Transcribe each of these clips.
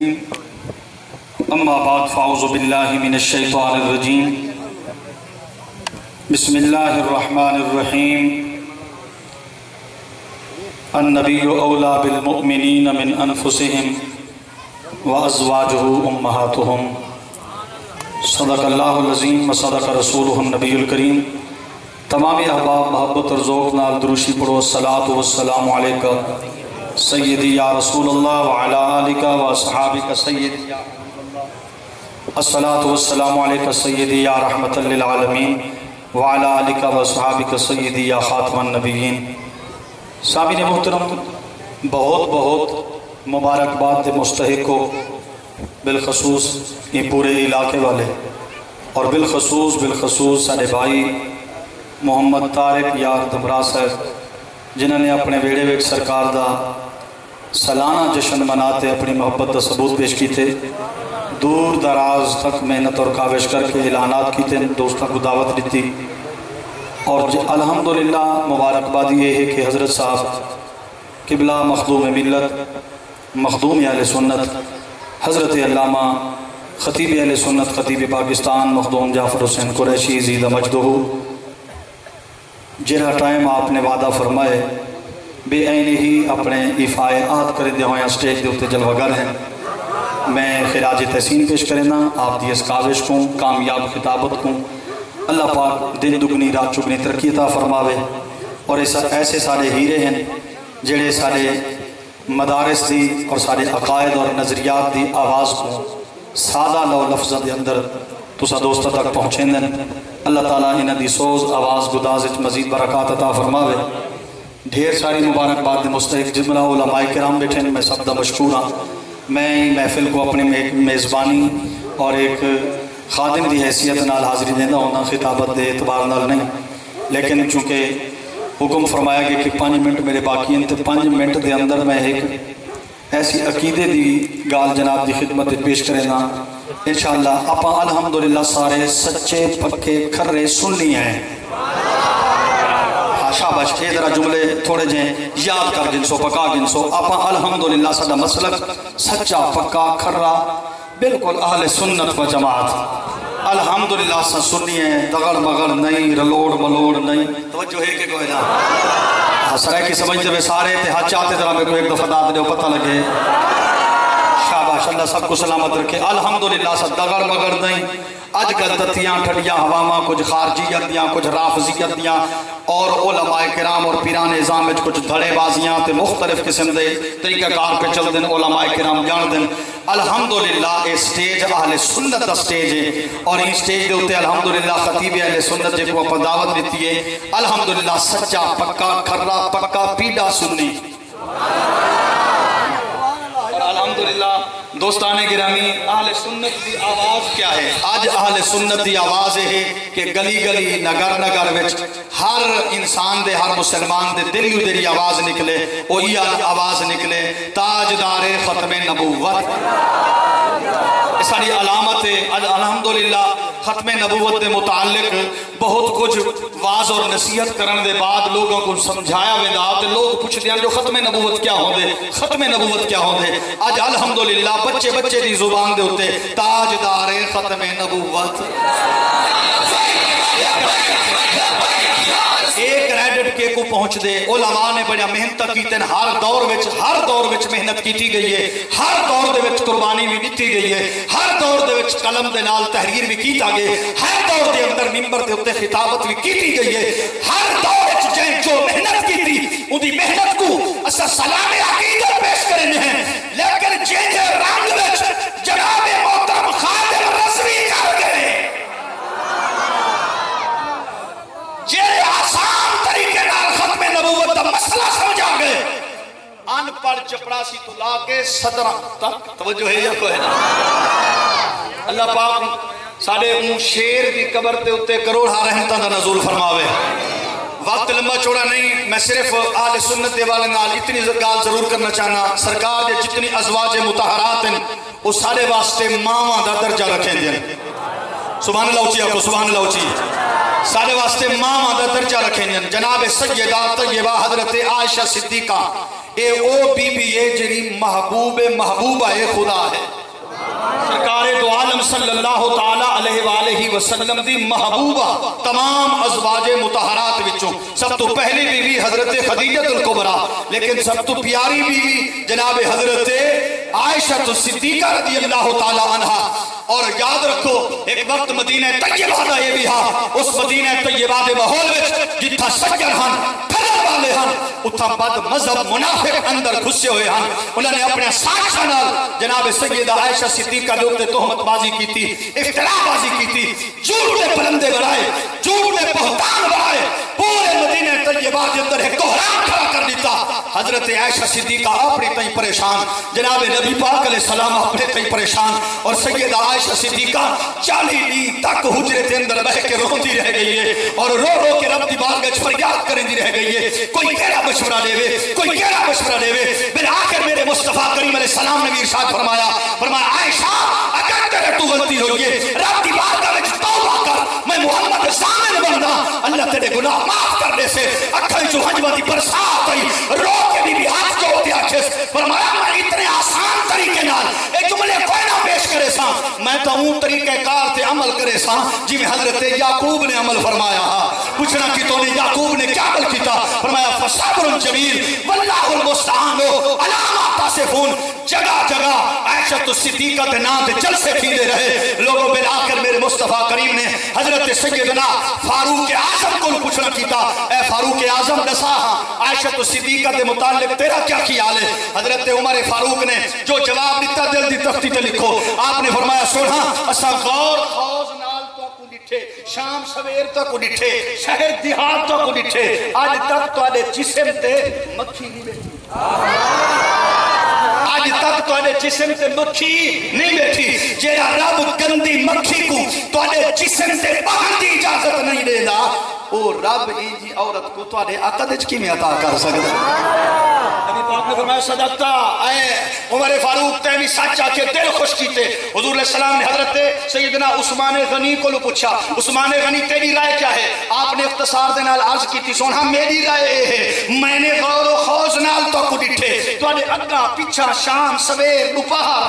اما بعد فاعوذ باللہ من الشیطان الرجیم بسم اللہ الرحمن الرحیم النبی اولا بالمؤمنین من انفسهم وازواجہ امہاتہم صدق اللہ العظیم وصدق رسولہ النبی الکریم۔ تمامی احباب محبت اور ذوق نال دروشی پڑھو الصلاۃ والسلام علیکہ سیدی یا رسول اللہ وعلا آلکہ واصحابکہ سیدی یا الصلاۃ والسلام علیکہ سیدی یا رحمت للعالمین وعلا آلکہ واصحابکہ سیدی یا خاتم النبیین۔ سامعین محترم، بہت بہت مبارکباد دے مستحق ہو، بالخصوص یہ پورے علاقے والے، اور بالخصوص سارے بھائی محمد طارق یار دمرا صاحب جنہوں نے اپنے ویڑے ویک سرکار دا سالانہ جشن مناتے اپنی محبت دا ثبوت پیش کی تھے، دور دراز تک محنت اور کاوش کر کے اعلانات کی تھے، دوستوں کو دعوت دیتی، اور الحمدللہ مبارکباد یہ ہے کہ حضرت صاحب قبلہ مخدوم ملت مخدوم اہل سنت حضرت علامہ خطیب اہل سنت خطیب پاکستان مخدوم جعفر حسین قریشی زیدہ مجدہ جہاں ٹائم آپ نے وعدہ فرمائے بے عین ہی اپنے ایفائے عہد کرے دے ہوئے سٹیج دے ہوتے جلوگر ہیں، میں خراج تحسین پیش کرنا آپ دی اس کاوش کو کامیاب خطابت کو اللہ پاک دن دگنی رات چگنی ترقی عطا فرماوے، اور ایسے سارے ہیرے ہیں جڑے سارے مدارس دی اور سارے عقائد اور نظریات دی آواز کو سادہ لو لفظ دے اندر تسا دوستہ تک پہنچیں دیں۔ اللہ تعالیٰ انہ دی سوز آواز گداز مزید برکات عطا فرماوے۔ ڈھیر ساری مبارکباد مستحق جملہ علماء کرام بیٹھے میں سب دا مشکور ہاں۔ میں محفل کو اپنی میزبانی اور ایک خادم دی حیثیت نال حاضری دینا ہونا، خطابت دے اعتبار نال نہیں، لیکن چونکہ حکم فرمایا گیا کہ 5 منٹ میرے باقی ہیں تو 5 منٹ دے اندر میں ایک ایسی عقیدے دی گال جناب دی خدمت پیش کرنا انشاءاللہ۔ اپا الحمدللہ سارے سچے پکے کھرے سننی ہیں، شاباش، یہ ذرا جملے تھوڑے جہیں یاد کر جنسو پکا گنسو۔ اپا الحمدللہ سادہ مسلک سچا پکا کھرا بالکل اہل سنت و جماعت الحمدللہ سا سننی ہیں، دغڑ مغڑ نہیں، رلوڑ ملوڑ نہیں۔ توجہ ہے کہ کوئی نا سرائے کی سمجھتے ہوئے سارے تھے ہاتھ چاہتے ذرا میں کو ایک دفعہ داد دے پتہ لگے۔ شاباش، اللہ سب کو سلامت رکھے۔ الحمدللہ سا دغڑ مغڑ نہیں۔ اج کل تتیاں ٹھڑیاں ہواما کچھ خارجیت دیاں کچھ رافضیت دیاں اور علماء کرام اور پیران نظام میں کچھ دھڑے بازیاں تے مختلف قسم دے طریقہ کار پہ چل دیں، علماء کرام جان دیں۔ الحمدللہ اے سٹیج اہل سنت دا سٹیج ہے، اور ان سٹیج دے ہوتے الحمدللہ خطیب اہل سنت جے کو اپنا دعوت دیتی ہے الحمدللہ سچا پکا کھرا پکا پیڈا سننی۔ اور الحمدللہ دوستان گرامی، اہل سنت دی آواز کیا ہے؟ آج اہل سنت دی آواز ہے کہ گلی گلی نگر نگر وچ ہر انسان دے ہر مسلمان دے دل دی آواز نکلے، وہ یہ آواز نکلے تاجدار ختم نبوت۔ ساری علامت ہے الحمدللہ ختم نبوت دے متعلق بہت کچھ واز اور نصیحت کرن دے بعد لوگوں کو سمجھایا ویدا تے لوگ پوچھتے ہیں جو ختم نبوت کیا ہوندے، ختم نبوت کیا ہوندے۔ آج الحمدللہ بچے دی زبان دے ہوتے تاجدار ختم نبوت۔ ایک کریڈٹ کے کو پہنچ دے، علماء نے بڑا محنت کی تین، ہر دور وچ محنت کی گئی ہے، ہر دور دے وچ قربانی بھی دیتی گئی ہے، ہر دور دے وچ قلم دے نال تحریر بھی کیتا گئے، ہر دور دے اندر منبر دے ہوتے خطابت بھی کیتی گئی ہے، ہر دور وچ جو محنت کی تھی ان دی محنت کو اسا سلام عقیدت پیش کرنے ہیں، لیکن جن رنگ وچ جناب محترم خادم رضوی کر گئے جیرے آسان طریقے نال ختم نبوت دا مسئلہ سمجھا گئے، ان پر چپڑاسی تو لا کے صدرہ تک۔ توجہ ہے یا کوئی نا؟ اللہ پاک ساڑھے اون شیر دی قبر تے اتے کروڑا رحمتہ دا نزول فرماوے۔ وقت لمبا چوڑا نہیں، میں صرف اہل سنت دے والے نال اتنی گال ضرور کرنا چاہنا، سرکار دے جتنی ازواج مطہرات ہیں وہ سارے واسطے ماواں دا درجہ رکھیں دیں۔ سبحان اللہ اچھی آپ کو، سبحان اللہ اچھی۔ سارے واسطے ماں دا درجہ رکھیں دیں۔ جناب سیدہ طیبہ حضرت عائشہ صدیقہ اے او بی بی اے جڑی محبوبہ خدا ہے سرکار دو عالم صلی اللہ تعالیٰ علیہ وآلہ وسلم دی محبوبہ تمام ازواج مطہرات وچوں سب تو پہلی بیوی حضرت خدیجہ الکبریٰ لیکن سب تو پیاری بیوی جناب حضرت عائشہ صدیقہ رضی اللہ تعالیٰ عنہ. اور یاد رکھو ایک وقت مدینہ طیبہ دا یہ بھی ہاں اس مدینہ طیبہ دے ماحول وچ جتھا سجن ہن پھرن والے ہن اتھا بد مذہب منافق اندر گھسے ہوئے ہن. انہوں نے اپنے ساتھیاں نال جناب سیدہ عائشہ صدیقہ دے اوپر تہمت بازی کی تھی, افتراء بازی کی تھی, جھوٹ دے پرندے بنائے, جھوٹ دے بہتان بنائے, پورے مدینہ طیبہ دے اندر ایک کوہرام کھڑا کر دیتا. حضرت عائشہ صدیقہ اپنی تئیں پریشان, جناب نبی پاک علیہ السلام اپنے تئیں پریشان, اور سیدہ عائشہ صدیقہ 40 دن تک حجرے کے اندر بہ کے روتی رہ گئی ہے اور رو رو کے رب دی بارگاہ فریاد کرندی رہ گئی ہے. کوئی کیڑا مشورہ دے, کوئی کیڑا مشورہ دے. بالآخر میرے مصطفیٰ کریم علیہ السلام نے بھی ارشاد فرمایا عائشہ اگر تیرے تو غلطی ہوئی ہے رب دی بارگاہ وچ توبہ کر, میں محمد ضامن بننا اللہ تیرے گناہ معاف کرنے سے. اکھاں جو ہنجواں دی برسات آئی رو کے بھی ہاتھ جوڑتے آکھے فرمایا میں اتنے آسان طریقے نال ایک جملے کوئی نہ پیش کرے سا, میں تو اون طریقہ کار تے عمل کرے سا جی میں حضرت یعقوب نے عمل فرمایا. پوچھنا کہ تو نے یعقوب نے کیا عمل کیتا؟ فرمایا فصبر جمیل واللہ المستعان علامہ تصفون. جگہ جگہ عائشہ صدیقہ کے نام تے جلسے کیتے رہے لوگوں. بالآخر میرے مصطفیٰ کریم نے حضرت سیدنا فاروق اعظم کو پوچھنا کیتا, اے فاروق اعظم دسا عائشہ صدیقہ کے متعلق تیرا کیا خیال ہے؟ حضرت عمر فاروق نے جو جواب دیتا دل دی تختی تے لکھو. آپ نے فرمایا سونا اساں غور خوض نال تو کو ڈٹھے, شام سویر تو کو ڈٹھے, شہر دیہات تو کو ڈٹھے, اج تک تواڈے جسم تے مکھی نہیں بیٹھی. آج تک تواڈے جسم تے مکھی نہیں بیٹھی. جیڑا رب گندی مکھی کو تواڈے جسم تے باہن دی اجازت نہیں دیندا او رب جی عورت کو تواڈے عقد وچ کیویں عطا کر سکدا؟ نبی پاک نے فرمایا صدقتا اے عمر فاروق تے بھی سچ آ کے دل خوش کیتے. حضور علیہ السلام نے حضرت سیدنا عثمان غنی کو پوچھا عثمان غنی تیری رائے کیا ہے؟ آپ نے اختصار دے نال عرض کی سونا میری رائے اے ہے میں نے غور و خوض نال تو کو ڈٹھے تواڈے اگا پیچھا شام سویر دوپہر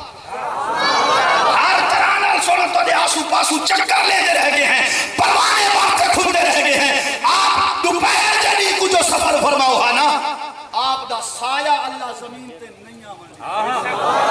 ہر طرح نال سونا تواڈے آسو پاسو چکر لیندے رہ گئے ہیں, پروانے باتیں کھلتے رہ گئے ہیں. آپ دوپہر جڑی کو جو سفر فرماؤ ہے نا آپ دا سایہ اللہ زمین تے نہیں آمن,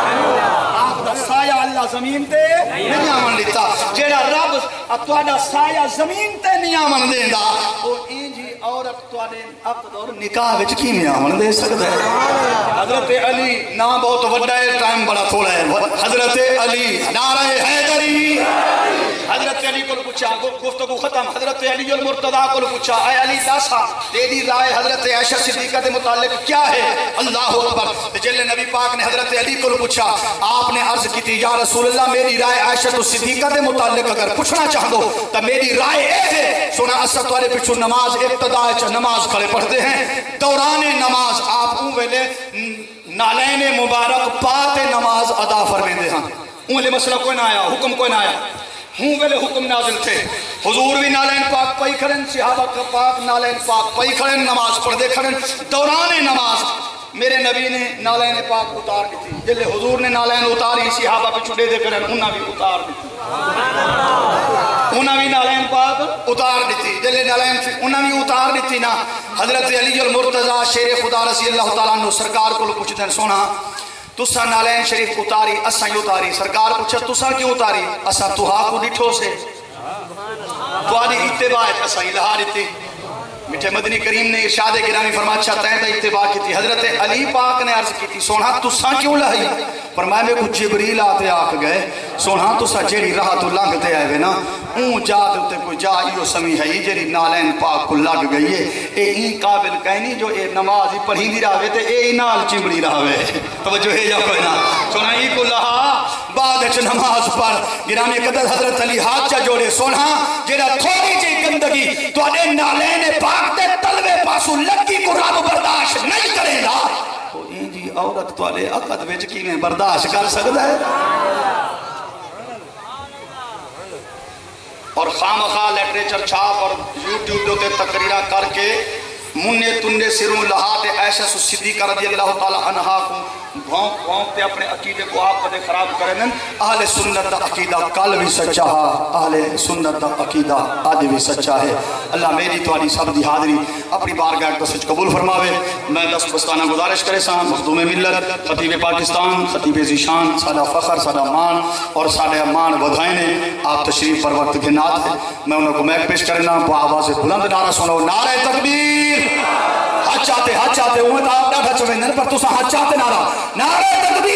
آپ دا سایہ اللہ زمین تے نہیں آمن لیتا. جیڑا رب تواڈا سایہ زمین تے نہیں آمن دیندا او انجی عورت تواڈے عقد اور نکاح وچ کیویں آمن دے سکدا ہے؟ حضرت علی نام بہت وڈا ہے, ٹائم بڑا تھوڑا ہے. حضرت علی نعرہ حیدری, حضرت علی کو پوچھا گفتگو ختم. حضرت علی المرتضیٰ کو پوچھا اے علی داسا تیری رائے حضرت عائشہ صدیقہ کے متعلق کیا ہے؟ اللہ اکبر. جل نبی پاک نے حضرت علی کو پوچھا, آپ نے عرض کی تھی یا رسول اللہ میری رائے عائشہ صدیقہ کے متعلق اگر پوچھنا چاہو تو میری رائے اے ہے سونا اسد والے پچھو نماز ابتدا نماز کھڑے پڑھتے ہیں دوران نماز آپ ویلے نالین مبارک پاتے نماز ادا فرمیندے ہیں. اونلے مسئلہ کوئی نہ آیا, حکم کوئی نہ آیا, ہوں ویلے حکم نازل تھے. حضور بھی نالین پاک پئی کھڑن, صحابہ کا پاک نالین پاک پئی کھڑن, نماز پڑھ دے کھڑن. دوران نماز میرے نبی نے نالین پاک اتار دی تھی. جلے حضور نے نالین اتاری صحابہ پہ چھڑے دے کھڑن انہاں بھی اتار دی تھی, انہاں بھی نالین پاک اتار دی تھی. جلے نالین انہاں بھی اتار دی تھی نا. حضرت علی المرتضیٰ شیر خدا رضی اللہ تعالیٰ عنہ سرکار کو پوچھتے ہیں سونا تسا نالین شریف اتاری اساں ہی اتاری. سرکار پوچھا تسا کیوں اتاری؟ اساں توہا کو ڈٹھو سے تواڈی اتباع اساں الہا دیتی. میٹھے مدنی کریم نے ارشاد گرامی فرمایا اچھا تیں تے اتباع کی تھی. حضرت علی پاک نے عرض کی تھی سونا تسا کیوں لہی؟ فرمایا میں کو جبریل آتے آکھ گئے سونا تسا جیڑی راہ تو لنگتے آئے وے نا اون جا دے کوئی جا ایو سمی ہے جیڑی نالین پاک کو لگ گئی ہے اے این قابل کہنی جو اے نماز ہی پڑھی دی راوے تے اے نال چمڑی راوے. توجہ ہے یا کوئی نہ سونا ای کو لہا بعد اچ نماز پڑھ. گرامی قدر حضرت علی ہاتھ چا جوڑے سونا جیڑا تھوڑی جی گندگی تو اے نالین پاک تے تلوے پاسو لگی کو رب برداشت نہیں کرے گا تو این جی عورت تو لے عقد وچ کیویں برداشت کر سکدا ہے؟ اور خامخواہ لٹریچر چھاپ اور یوٹیوب تے تقریرہ کر کے منہ تنڈے سروں لہات عائشہ صدیقہ رضی اللہ تعالی عنہا کو بھونک بھونک تے اپنے عقیدے کو آپ کدے خراب کریں اہل سنت دا عقیدہ کل بھی سچا ہے، اہل سنت دا عقیدہ آج بھی سچا ہے۔ اللہ میری تواڈی سب دی حاضری اپنی بارگاہ وچ قبول فرماوے۔ میں دست بستانہ گزارش کرے ساں مخدوم ملت خطیب پاکستان خطیب ذیشان ساڈا فخر ساڈا مان اور ساڈے مان ودھائیں نے آپ تشریف پر وقت کے نات ہے، میں انہوں کو میک پیش کرنا با آواز بلند نعرہ سنو نعرہ تکبیر۔ ہاتھ چاہتے اوہ تا آپ ڈاٹھا چویں پر تسا ہاتھ چاہتے نعرہ تکبیر۔